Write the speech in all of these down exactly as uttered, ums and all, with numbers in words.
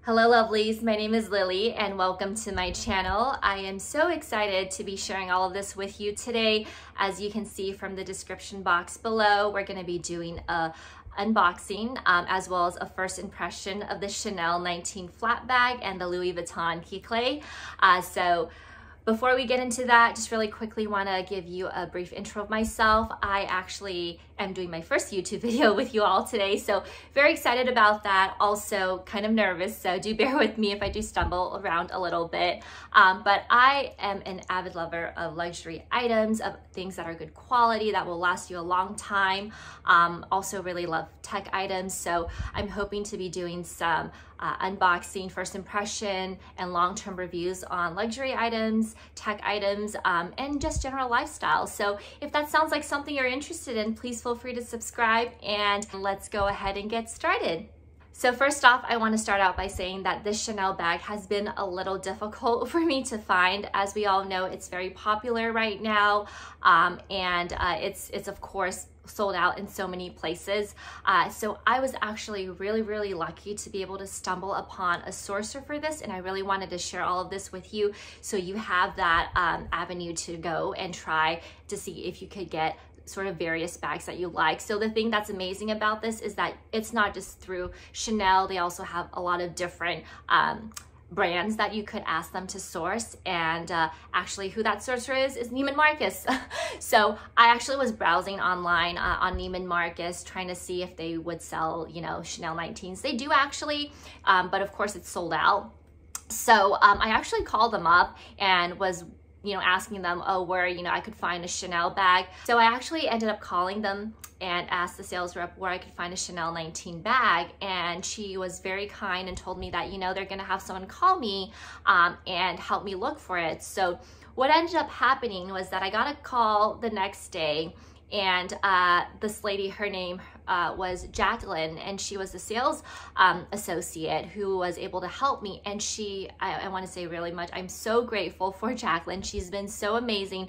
Hello lovelies, my name is Lily and welcome to my channel. I am so excited to be sharing all of this with you today. As you can see from the description box below, we're going to be doing a unboxing um, as well as a first impression of the Chanel nineteen flat bag and the Louis Vuitton key clay. Uh, so before we get into that, just really quickly want to give you a brief intro of myself. I actually am doing my first YouTube video with you all today, so very excited about that. Also kind of nervous, so do bear with me if I do stumble around a little bit. Um, but I am an avid lover of luxury items, of things that are good quality, that will last you a long time. Um, also really love tech items, so I'm hoping to be doing some Uh, unboxing, first impression, and long-term reviews on luxury items, tech items, um, and just general lifestyle. So if that sounds like something you're interested in, please feel free to subscribe and let's go ahead and get started. So first off, I want to start out by saying that this Chanel bag has been a little difficult for me to find. As we all know, it's very popular right now, um, and uh, it's, it's of course sold out in so many places. Uh, so I was actually really, really lucky to be able to stumble upon a sourcer for this, and I really wanted to share all of this with you so you have that um, avenue to go and try to see if you could get sort of various bags that you like. So the thing that's amazing about this is that it's not just through Chanel, they also have a lot of different um, brands that you could ask them to source, and uh, actually who that sourcer is is Neiman Marcus. So I actually was browsing online uh, on Neiman Marcus trying to see if they would sell, you know, Chanel nineteens. They do actually, um, but of course it's sold out. So um, I actually called them up and was you know, asking them, oh, where, you know, I could find a Chanel bag. So I actually ended up calling them and asked the sales rep where I could find a Chanel nineteen bag. And she was very kind and told me that, you know, they're gonna have someone call me um, and help me look for it. So what ended up happening was that I got a call the next day, and uh, this lady, her name uh, was Jacqueline, and she was the sales um, associate who was able to help me. And she, I, I wanna say really much, I'm so grateful for Jacqueline. She's been so amazing,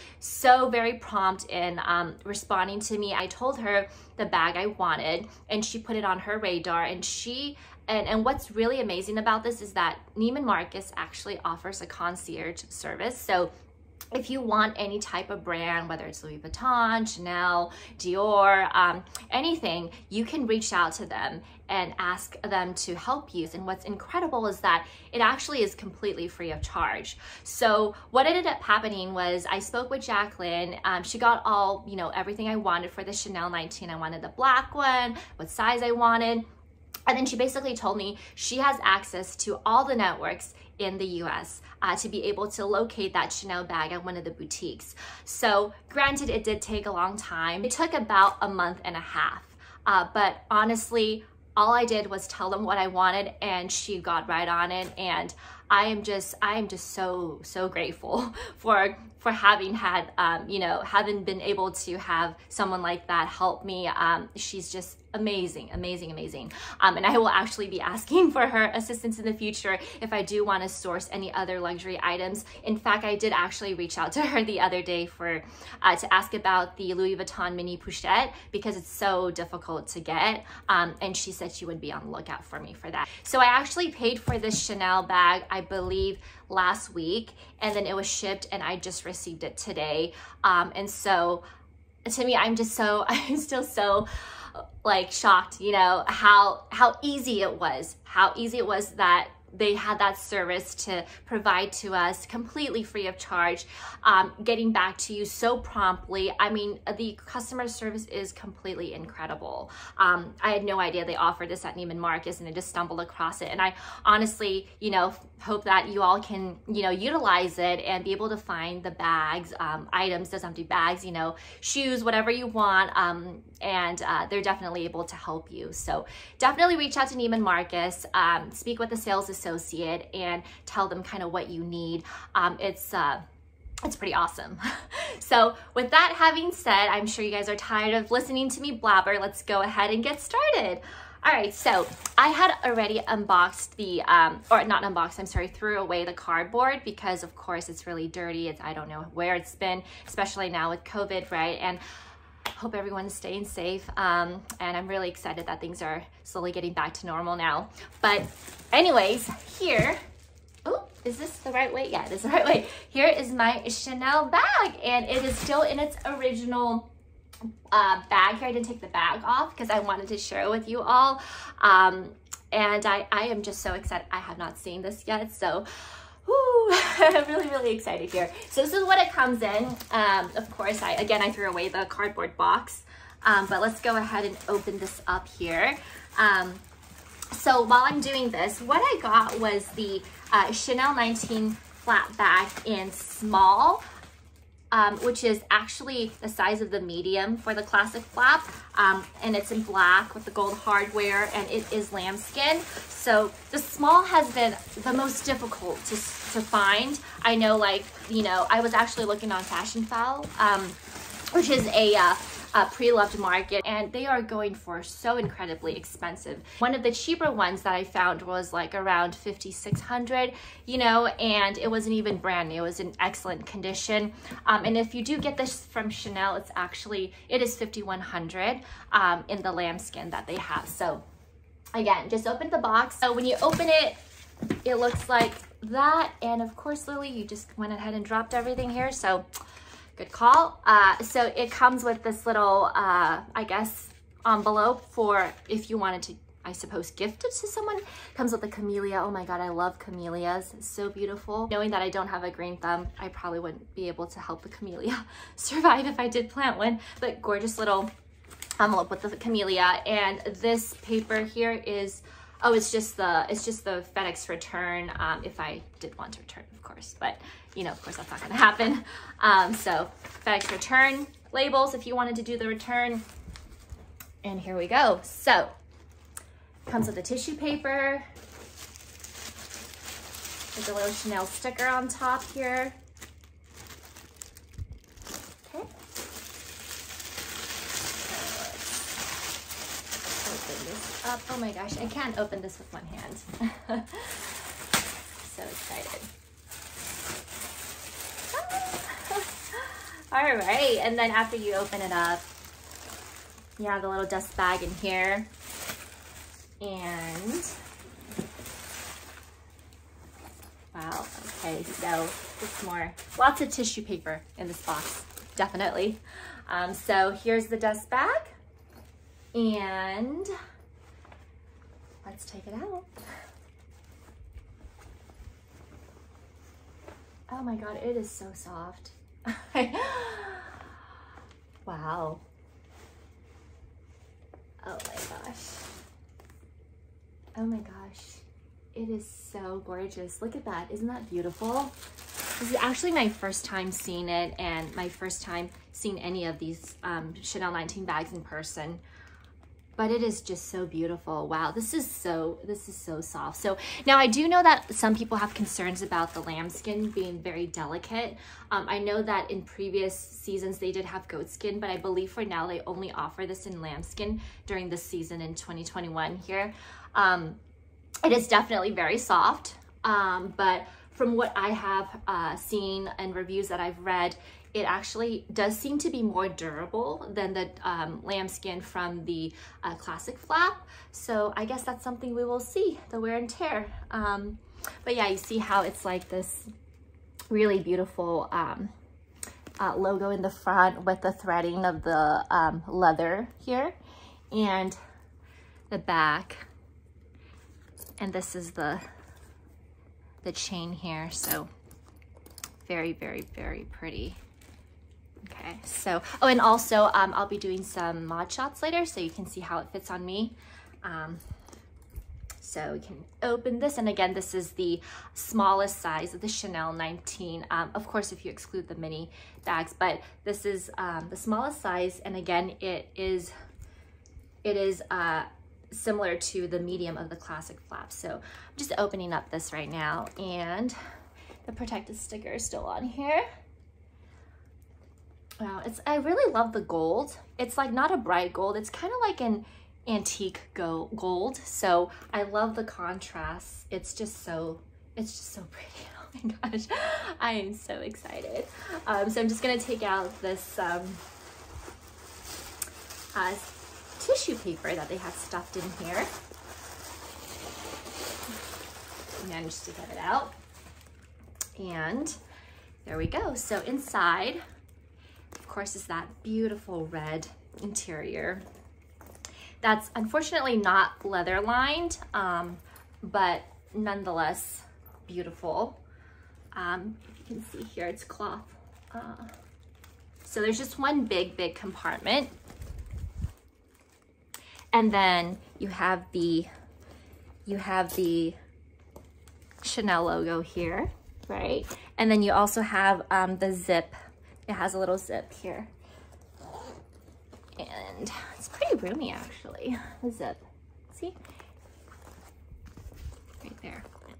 so very prompt in um, responding to me. I told her the bag I wanted, and she put it on her radar. And she, and, and what's really amazing about this is that Neiman Marcus actually offers a concierge service. So if you want any type of brand, whether it's Louis Vuitton, Chanel, Dior, um, anything, you can reach out to them and ask them to help you. And what's incredible is that it actually is completely free of charge. So what ended up happening was I spoke with Jacqueline. Um, she got all, you know, everything I wanted for the Chanel nineteen. I wanted the black one, what size I wanted. And then she basically told me she has access to all the networks in the U S uh, to be able to locate that Chanel bag at one of the boutiques. So granted, it did take a long time. It took about a month and a half, uh, but honestly, all I did was tell them what I wanted, and she got right on it. And I am just, I am just so, so grateful for for having had, um, you know, having been able to have someone like that help me. Um, she's just amazing, amazing, amazing. Um, and I will actually be asking for her assistance in the future if I do want to source any other luxury items. In fact, I did actually reach out to her the other day for uh, to ask about the Louis Vuitton mini pochette because it's so difficult to get. Um, and she said she would be on the lookout for me for that. So I actually paid for this Chanel bag, I believe, last week, and then it was shipped, and I just received it today. Um, and so to me, I'm just so, I'm still so like shocked, you know, how, how easy it was, how easy it was that they had that service to provide to us completely free of charge, um, getting back to you so promptly. I mean, the customer service is completely incredible. Um, I had no idea they offered this at Neiman Marcus, and I just stumbled across it. And I honestly, you know, hope that you all can, you know, utilize it and be able to find the bags, um, items, doesn't have to be bags, you know, shoes, whatever you want. Um, and uh, they're definitely able to help you. So definitely reach out to Neiman Marcus, um, speak with the sales associate, and tell them kind of what you need. Um, it's uh, it's pretty awesome. So with that having said, I'm sure you guys are tired of listening to me blabber. Let's go ahead and get started. All right, so I had already unboxed the, um, or not unboxed, I'm sorry, threw away the cardboard because of course it's really dirty. It's, I don't know where it's been, especially now with COVID, right? And hope everyone's staying safe. Um, and I'm really excited that things are slowly getting back to normal now. But anyways, here, oh, is this the right way? Yeah, it is the right way. Here is my Chanel bag, and it is still in its original uh, bag here. I didn't take the bag off because I wanted to share it with you all. Um, and I, I am just so excited. I have not seen this yet, so whoo, I'm really, really excited here. So this is what it comes in. Um, of course, I again, I threw away the cardboard box, um, but let's go ahead and open this up here. Um, so while I'm doing this, what I got was the uh, Chanel nineteen flat bag in small, um, which is actually the size of the medium for the classic flap. Um, and it's in black with the gold hardware, and it is lambskin. So the small has been the most difficult to, to find. I know, like, you know, I was actually looking on Fashionphile, um, which is a, uh, a pre-loved market, and they are going for so incredibly expensive. One of the cheaper ones that I found was like around fifty-six hundred, you know, and it wasn't even brand new. It was in excellent condition. Um, and if you do get this from Chanel, it's actually, it is fifty-one hundred um, in the lambskin that they have. So again, just open the box. So when you open it, it looks like that. And of course, Lily, you just went ahead and dropped everything here. So good call. Uh, so it comes with this little, uh, I guess, envelope for if you wanted to, I suppose, gift it to someone. It comes with a camellia. Oh my God, I love camellias. It's so beautiful. Knowing that I don't have a green thumb, I probably wouldn't be able to help the camellia survive if I did plant one, but gorgeous little envelope with the camellia. And this paper here is, oh, it's just the, it's just the FedEx return, um, if I did want to return, of course, but you know, of course, that's not gonna happen. Um, so FedEx return labels if you wanted to do the return. And here we go. So comes with a tissue paper. There's a little Chanel sticker on top here. Okay. Open this up. Oh my gosh, I can't open this with one hand. So excited. All right, and then after you open it up, you have the little dust bag in here, and wow, okay, so it's more, lots of tissue paper in this box, definitely. Um, so here's the dust bag, and let's take it out. Oh my God, it is so soft. Wow. Oh my gosh. Oh my gosh. It is so gorgeous. Look at that. Isn't that beautiful? This is actually my first time seeing it, and my first time seeing any of these um, Chanel nineteen bags in person. But it is just so beautiful. Wow, this is so, this is so soft. So now I do know that some people have concerns about the lambskin being very delicate. Um, I know that in previous seasons they did have goat skin, but I believe for now they only offer this in lambskin during this season in twenty twenty-one here. Um, it is definitely very soft, um, but from what I have uh, seen and reviews that I've read, it actually does seem to be more durable than the um, lambskin from the uh, classic flap. So I guess that's something we will see, the wear and tear. Um, but yeah, you see how it's like this really beautiful um, uh, logo in the front with the threading of the um, leather here, and the back. And this is the, the chain here. So very, very, very pretty. Okay, so, oh, and also um, I'll be doing some mod shots later so you can see how it fits on me. Um, so we can open this, and again, this is the smallest size of the Chanel nineteen. Um, of course, if you exclude the mini bags, but this is um, the smallest size, and again, it is, it is uh, similar to the medium of the classic flap. So I'm just opening up this right now, and the protective sticker is still on here. Wow, it's, I really love the gold. It's like not a bright gold. It's kind of like an antique go gold. So I love the contrast. It's just so, it's just so pretty. Oh my gosh, I am so excited. Um, so I'm just gonna take out this, um, has tissue paper that they have stuffed in here. Managed to get it out. And there we go. So inside, of course, is that beautiful red interior. That's unfortunately not leather lined, um, but nonetheless beautiful. Um, if you can see here, it's cloth. Uh, so there's just one big, big compartment. And then you have the, you have the Chanel logo here, right? And then you also have um, the zip. It has a little zip here. And it's pretty roomy actually, the zip. See? Right there.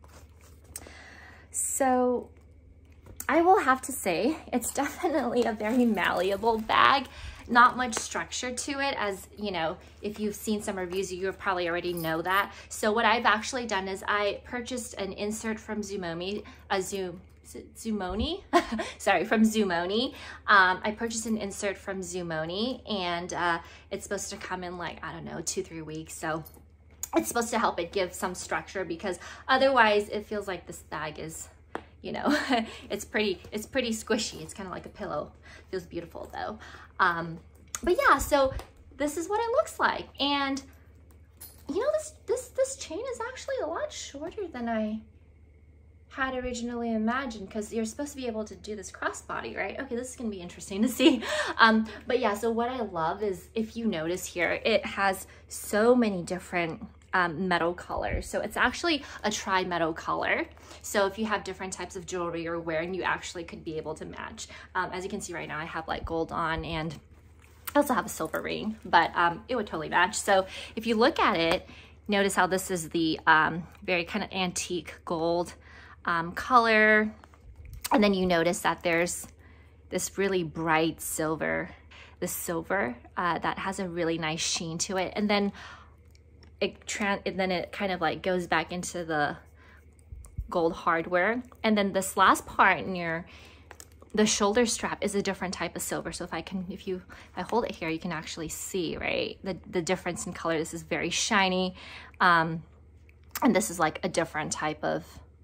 So I will have to say it's definitely a very malleable bag. Not much structure to it, as you know, if you've seen some reviews, you probably already know that. So what I've actually done is I purchased an insert from Zumoni, a Zoom, Zumoni, sorry, from Zumoni. Um, I purchased an insert from Zumoni, and uh, it's supposed to come in like, I don't know, two, three weeks. So it's supposed to help it give some structure, because otherwise it feels like this bag is, you know, it's pretty, it's pretty squishy. It's kind of like a pillow. Feels beautiful though. Um, but yeah, so this is what it looks like. And you know, this, this, this chain is actually a lot shorter than I had originally imagined, because you're supposed to be able to do this crossbody, right? Okay, this is gonna be interesting to see. Um, but yeah, so what I love is, if you notice here, it has so many different um, metal colors. So it's actually a tri-metal color. So if you have different types of jewelry you're wearing, you actually could be able to match. Um, as you can see right now, I have like gold on, and I also have a silver ring, but um, it would totally match. So if you look at it, notice how this is the um, very kind of antique gold um, color. And then you notice that there's this really bright silver, the silver uh, that has a really nice sheen to it. And then it, tran and then it kind of like goes back into the gold hardware. And then this last part near the shoulder strap is a different type of silver. So if I can, if you, if I hold it here, you can actually see, right? The, the difference in color. This is very shiny. Um, and this is like a different type of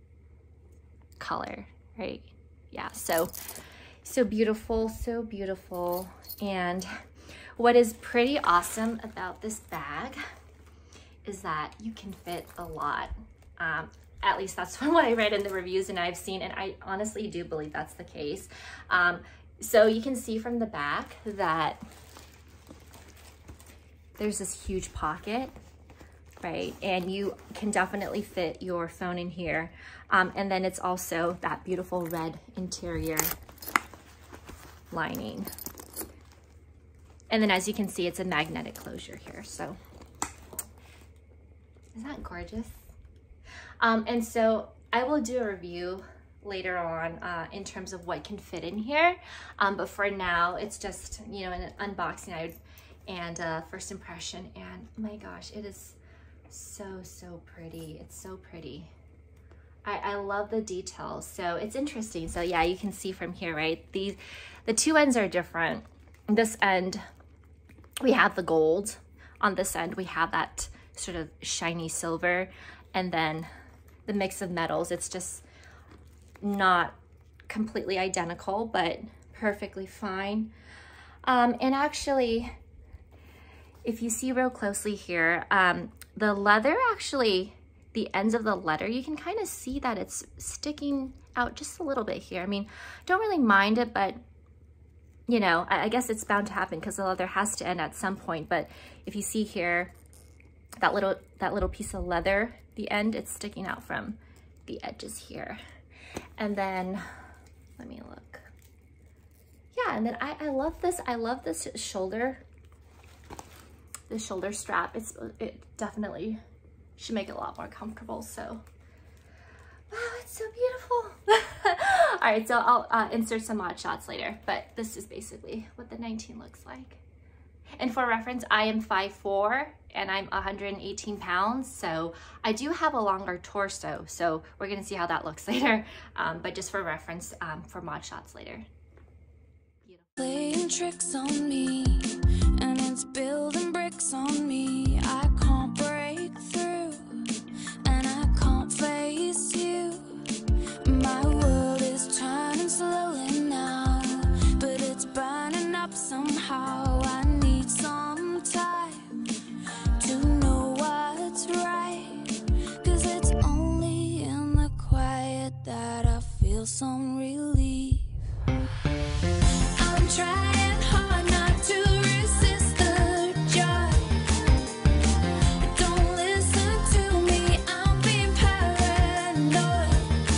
color, right? Yeah, so, so beautiful, so beautiful. And what is pretty awesome about this bag is that you can fit a lot. Um, At least that's what I read in the reviews and I've seen, and I honestly do believe that's the case. Um, so you can see from the back that there's this huge pocket, right? And you can definitely fit your phone in here. Um, and then it's also that beautiful red interior lining. And then as you can see, it's a magnetic closure here. So isn't that gorgeous? Um, and so I will do a review later on uh, in terms of what can fit in here. Um, but for now, it's just, you know, an unboxing I would, and uh, first impression. And my gosh, it is so, so pretty. It's so pretty. I, I love the details. So it's interesting. So yeah, you can see from here, right? These, the two ends are different. This end, we have the gold. On this end, we have that sort of shiny silver. And then the mix of metals, it's just not completely identical, but perfectly fine. Um, and actually, if you see real closely here, um, the leather actually, the ends of the leather, you can kind of see that it's sticking out just a little bit here. I mean, don't really mind it, but you know, I, I guess it's bound to happen because the leather has to end at some point. But if you see here, that little, that little piece of leather, the end, it's sticking out from the edges here. And then, let me look. Yeah, and then I, I love this. I love this shoulder, the shoulder strap. It's, it definitely should make it a lot more comfortable. So, wow, it's so beautiful. All right, so I'll uh, insert some mod shots later, but this is basically what the nineteen looks like. And for reference, I am five foot four and I'm one hundred eighteen pounds. So I do have a longer torso. So we're gonna see how that looks later. Um, but just for reference, um, for mod shots later. Beautiful. Playing tricks on me and Giants building bricks on me. I can't break through, and I can't face you. My world is turning slowly now, but it's burning up somehow. I need some time to know what's right, 'cause it's only in the quiet that I feel some relief. I'm trying hard not to resist the joy. Don't listen to me, I'm being paranoid.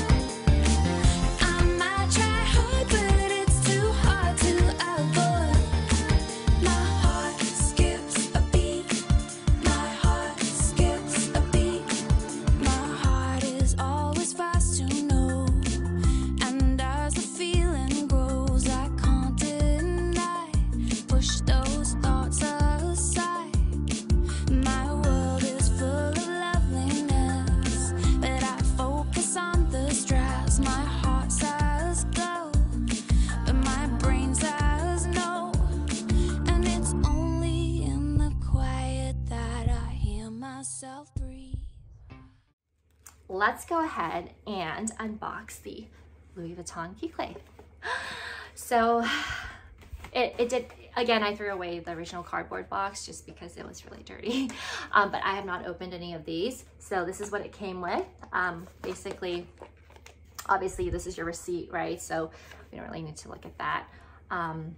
I might try hard, but it's too hard to avoid. My heart skips a beat. My heart skips a beat. My heart is always fast to know, and as the feeling grows, I can't deny. Push those thoughts aside. My world is full of loveliness, but I focus on the stress. My heart says go, but my brain says no, and it's only in the quiet that I hear myself breathe. Let's go ahead and unbox the Louis Vuitton Keyclay. So it, it did, again, I threw away the original cardboard box just because it was really dirty. Um, but I have not opened any of these. So this is what it came with. Um, basically, obviously this is your receipt, right? So we don't really need to look at that. Um,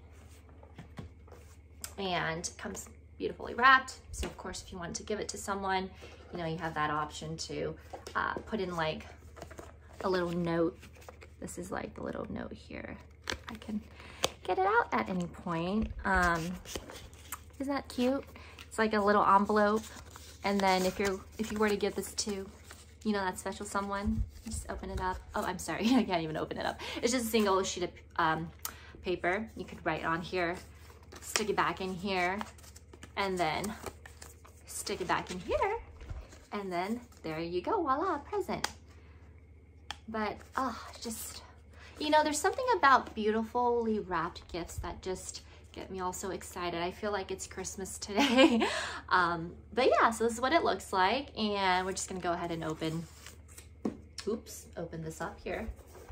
and comes beautifully wrapped. So of course, if you want to give it to someone, you know, you have that option to uh, put in like a little note. This is like the little note here. I can get it out at any point. Um, isn't that cute? It's like a little envelope. And then if you're, if you were to give this to, you know, that special someone, just open it up. Oh, I'm sorry, I can't even open it up. It's just a single sheet of um, paper. You could write on here, stick it back in here, and then stick it back in here. And then there you go, voila, present. But, oh, just, you know, there's something about beautifully wrapped gifts that just get me all so excited. I feel like it's Christmas today. um, but yeah, so this is what it looks like. And we're just gonna go ahead and open, oops, open this up here.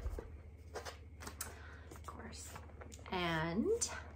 Of course. And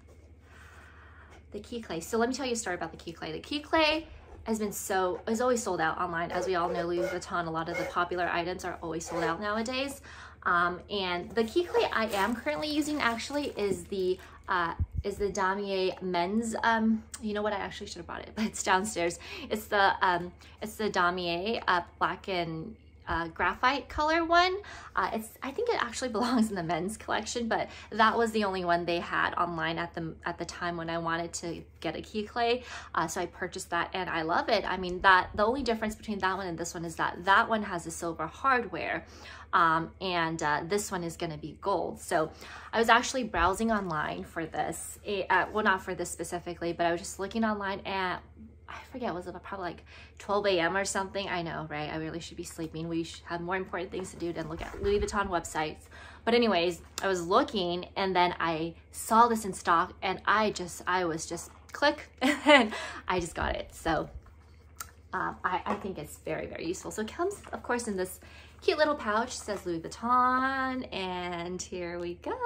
the Keyclay. So let me tell you a story about the Keyclay. The Keyclay has been so, is always sold out online. As we all know, Louis Vuitton, a lot of the popular items are always sold out nowadays. Um, and the Keyclay I am currently using actually is the, uh, is the Damier men's, um, you know what, I actually should have brought it, but it's downstairs. It's the, um, it's the Damier uh, black and Uh, graphite color one. Uh, it's, I think it actually belongs in the men's collection, but that was the only one they had online at the at the time when I wanted to get a Keyclay. Uh, so I purchased that and I love it. I mean, that the only difference between that one and this one is that that one has a silver hardware, um, and uh, this one is going to be gold. So I was actually browsing online for this. Uh, well, not for this specifically, but I was just looking online at, I forget, was it probably like twelve A M or something? I know, right? I really should be sleeping. We should have more important things to do than look at Louis Vuitton websites. But anyways, I was looking and then I saw this in stock and I just, I was just click and I just got it. So um, I, I think it's very, very useful. So it comes, of course, in this cute little pouch. It says Louis Vuitton, and here we go.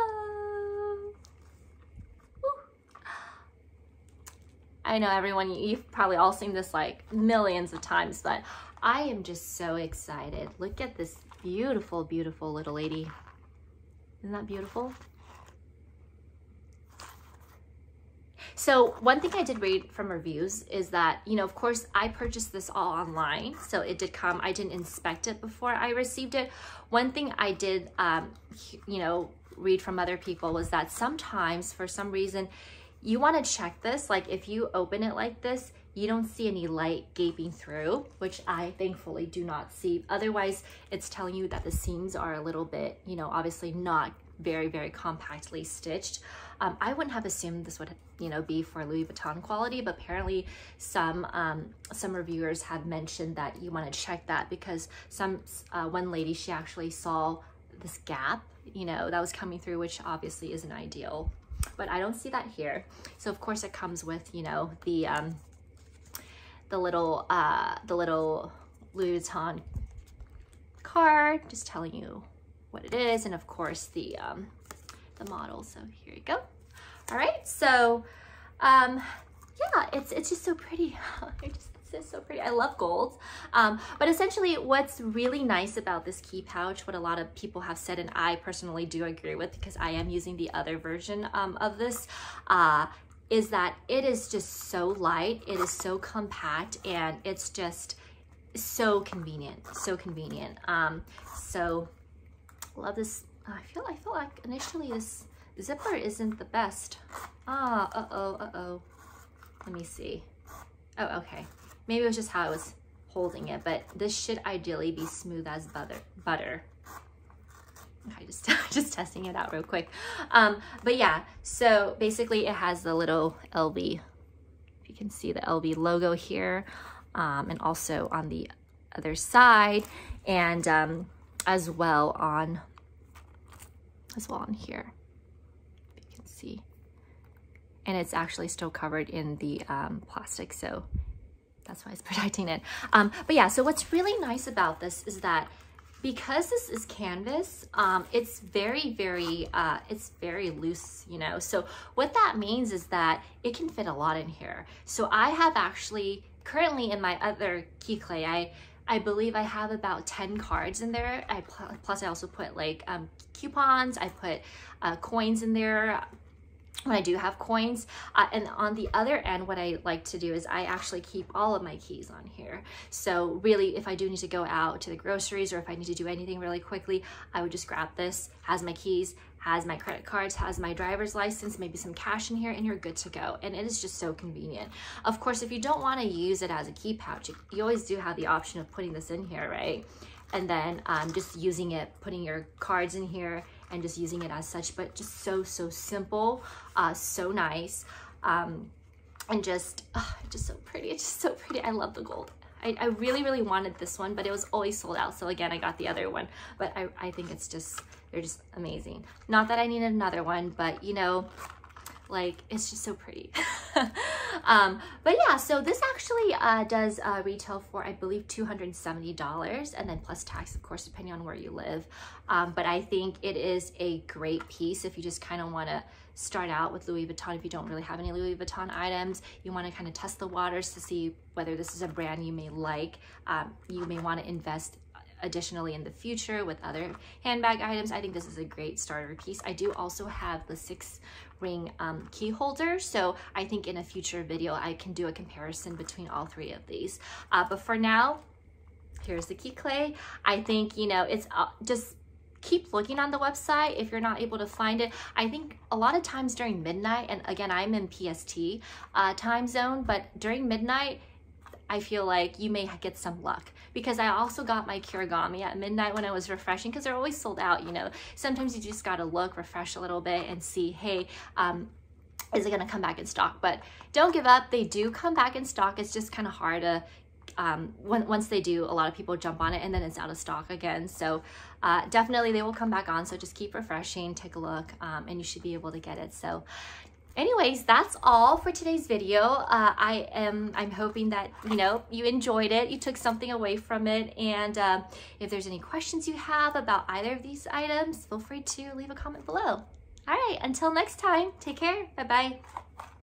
I know everyone, you've probably all seen this like millions of times, but I am just so excited. Look at this beautiful, beautiful little lady. Isn't that beautiful? So one thing I did read from reviews is that, you know, of course I purchased this all online. So it did come, I didn't inspect it before I received it. One thing I did, um, you know, read from other people was that sometimes for some reason, you want to check this, like if you open it like this, you don't see any light gaping through, which I thankfully do not see. Otherwise, it's telling you that the seams are a little bit, you know, obviously not very, very compactly stitched. Um, I wouldn't have assumed this would, you know, be for Louis Vuitton quality, but apparently some um, some reviewers have mentioned that you want to check that because some uh, one lady, she actually saw this gap, you know, that was coming through, which obviously isn't ideal. but I don't see that here. So of course it comes with, you know, the um, the little uh, the little Louis Vuitton card, just telling you what it is, and of course the um, the model. So here you go. All right, so um, yeah, it's it's just so pretty. It just, it's so pretty. I love gold. Um, but essentially, what's really nice about this key pouch, what a lot of people have said, and I personally do agree with, because I am using the other version um, of this, uh, is that it is just so light. It is so compact, and it's just so convenient. So convenient. Um, so love this. I feel I feel like initially this zipper isn't the best. Ah, uh oh, uh oh. Let me see. Oh, okay. Maybe it was just how I was holding it, but this should ideally be smooth as butter. Butter. Okay, just just testing it out real quick. Um, but yeah, so basically it has the little L V. If you can see the L V logo here, um, and also on the other side, and um, as well on as well on here. If you can see, and it's actually still covered in the um, plastic, so that's why it's protecting it. Um, but yeah, so what's really nice about this is that because this is canvas, um, it's very, very, uh, it's very loose, you know? So what that means is that it can fit a lot in here. So I have actually, currently in my other key clay, I, I believe I have about ten cards in there. I, plus I also put like um, coupons, I put uh, coins in there, when I do have coins. Uh, and on the other end, what I like to do is I actually keep all of my keys on here. So really, if I do need to go out to the groceries, or if I need to do anything really quickly, I would just grab this, has my keys, has my credit cards, has my driver's license, maybe some cash in here, and you're good to go. And it is just so convenient. Of course, if you don't want to use it as a key pouch, you always do have the option of putting this in here, right? And then um, just using it, putting your cards in here, and just using it as such, but just so, so simple, uh, so nice, um, and just, oh, just so pretty. It's just so pretty. I love the gold. I, I really, really wanted this one, but it was always sold out. So again, I got the other one, but I, I think it's just, they're just amazing. Not that I needed another one, but you know, like, it's just so pretty. um, but yeah, so this actually uh, does uh, retail for, I believe, two hundred seventy dollars, and then plus tax, of course, depending on where you live. Um, but I think it is a great piece if you just kind of want to start out with Louis Vuitton. If you don't really have any Louis Vuitton items, you want to kind of test the waters to see whether this is a brand you may like. Um, you may want to invest additionally in the future with other handbag items. I think this is a great starter piece. I do also have the six ring um, key holder, so I think in a future video I can do a comparison between all three of these. Uh, but for now, here's the key clay. I think, you know, it's uh, just keep looking on the website if you're not able to find it. I think a lot of times during midnight, and again, I'm in P S T uh, time zone, but during midnight, I feel like you may get some luck, because I also got my Kirigami at midnight when I was refreshing, because they're always sold out, you know. Sometimes you just gotta look, refresh a little bit, and see, hey, um, is it gonna come back in stock? But don't give up, they do come back in stock. It's just kind of hard to, um, when, once they do, a lot of people jump on it and then it's out of stock again. So uh, definitely they will come back on, so just keep refreshing, take a look, um, and you should be able to get it. So anyways, that's all for today's video. Uh, I am, I'm hoping that, you know, you enjoyed it, you took something away from it, and uh, if there's any questions you have about either of these items, feel free to leave a comment below. All right, until next time, take care, bye-bye.